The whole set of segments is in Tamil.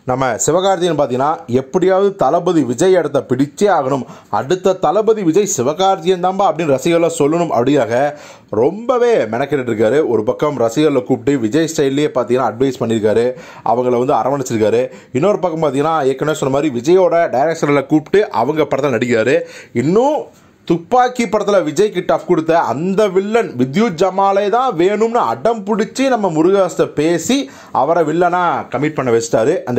நம்ம சிவகார்த்திகேயன் பார்த்தீங்கன்னா எப்படியாவது தளபதி விஜய் இடத்த பிடிச்சே ஆகணும், அடுத்த தளபதி விஜய் சிவகார்த்திகேயன் தான்பா அப்படின்னு ரசிகர்களை சொல்லணும் அப்படியாக ரொம்பவே மெனக்கிட்டு இருக்காரு. ஒரு பக்கம் ரசிகர்களை கூப்பிட்டு விஜய் ஸ்டைல்லையே பார்த்தீங்கன்னா அட்வைஸ் பண்ணியிருக்காரு, அவங்கள வந்து அரவணைச்சிருக்காரு. இன்னொரு பக்கம் பார்த்தீங்கன்னா ஏற்கனவே சொன்ன மாதிரி விஜயோட டைரக்டர்களை கூப்பிட்டு அவங்க படத்தில் நடிக்கிறாரு. இன்னும் துப்பாக்கி படத்தில் விஜய்க்கு டஃப் கொடுத்த அந்த வில்லன் வித்யுத் ஜமாலே தான் வேணும்னு அடம் பிடிச்சி நம்ம முருகதாஸை பேசி அவரை வில்லனா கமிட் பண்ண வச்சிட்டாரு அந்த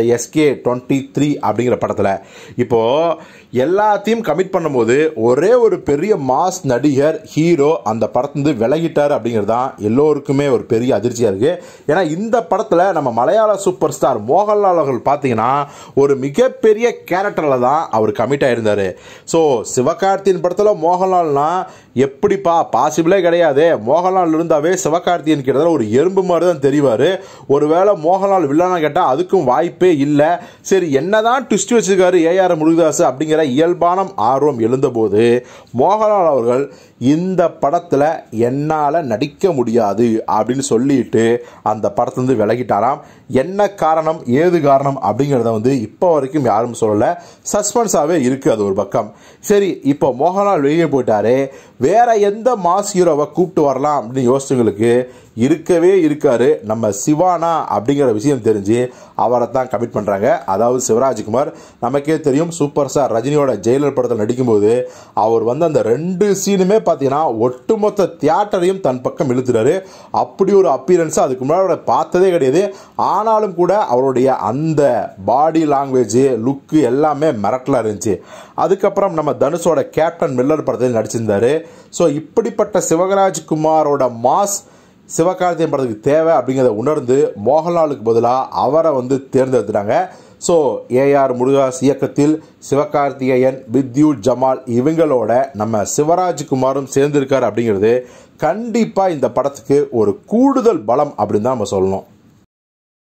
SK23 அப்படிங்கிற படத்தில். இப்போது எல்லாத்தையும் கமிட் பண்ணும்போது ஒரே ஒரு பெரிய மாஸ் நடிகர் ஹீரோ அந்த படத்துலேருந்து விலகிட்டார் அப்படிங்கிறது தான் எல்லோருக்குமே ஒரு பெரிய அதிர்ச்சியாக இருக்குது. ஏன்னா இந்த படத்தில் நம்ம மலையாள சூப்பர் ஸ்டார் மோகன்லால் அவர்கள் பார்த்தீங்கன்னா ஒரு மிகப்பெரிய கேரக்டரில் தான் அவர் கமிட் ஆகியிருந்தார். ஸோ சிவகார்த்திகேயன் படத்தில் மோகன்லால்னா எப்படிப்பா பாசிபிளே கிடையாது. மோகன்லால் இருந்தாவே சிவகார்த்திகேயன் கிட்டத்தட்ட ஒரு எறும்பு மாதிரி தான் தெரிவார். ஒருவேளை மோகன்லால் வில்லனா கேட்டால் அதுக்கும் வாய்ப்பே இல்லை. சரி என்னதான் ட்விஸ்ட் வச்சிருக்காரு ஏஆர் முருகதாஸ் அப்படிங்கிற இயல்பான ஆர்வம் எழுந்தபோது மோகன்லால் அவர்கள் இந்த படத்தில் என்னால் நடிக்க முடியாது அப்படின்னு சொல்லிட்டு அந்த படத்துலேருந்து விலகிட்டாராம். என்ன காரணம் ஏது காரணம் அப்படிங்கிறத வந்து இப்போ வரைக்கும் யாரும் சொல்லலை, சஸ்பென்ஸாகவே இருக்குது அது ஒரு பக்கம். சரி இப்போ மோகன்லால் வெளியே போயிட்டாரு, வேற எந்த மாஸ் ஹீரோவை கூப்பிட்டு வரலாம் அப்படின்னு யோசிச்சவங்களுக்கு இருக்கவே இருக்காரு நம்ம சிவானா அப்படிங்கிற விஷயம் தெரிஞ்சு அவரை தான் கமிட் பண்ணுறாங்க. அதாவது சிவராஜ்குமார். நமக்கே தெரியும் சூப்பர் ஸ்டார் ரஜினியோட ஜெயிலர் படத்தில் நடிக்கும்போது அவர் வந்து அந்த 2 சீனுமே பார்த்தீங்கன்னா ஒட்டுமொத்த தியேட்டரையும் தன் பக்கம் இழுத்துறாரு. அப்படி ஒரு அப்பீரன்ஸ் அதுக்கு முன்னாடி பார்த்ததே கிடையாது. ஆனாலும் கூட அவருடைய அந்த பாடி லாங்குவேஜ் லுக்கு எல்லாமே மிரட்டலாக இருந்துச்சு. அதுக்கப்புறம் நம்ம தனுஷோட கேப்டன் மில்லர் படத்தில் நடிச்சிருந்தாரு. ஸோ இப்படிப்பட்ட சிவராஜ்குமாரோட மாஸ் சிவகார்த்திகேயன் படத்துக்கு தேவை அப்படிங்கிறத உணர்ந்து மோகன்லாலுக்கு பதிலாக அவரை வந்து தேர்ந்தெடுத்துட்டாங்க. ஸோ ஏஆர் முருகதாஸ் இயக்கத்தில் சிவகார்த்திகேயன் வித்யுத் ஜமால் இவங்களோட நம்ம சிவராஜ்குமாரும் சேர்ந்திருக்கார் அப்படிங்கிறது கண்டிப்பாக இந்த படத்துக்கு ஒரு கூடுதல் பலம் அப்படின்னு தான் நம்ம சொல்லணும்.